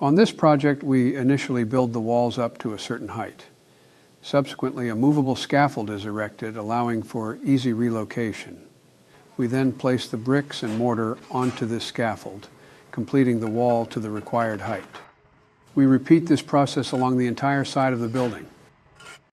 On this project, we initially build the walls up to a certain height. Subsequently, a movable scaffold is erected, allowing for easy relocation. We then place the bricks and mortar onto this scaffold, completing the wall to the required height. We repeat this process along the entire side of the building.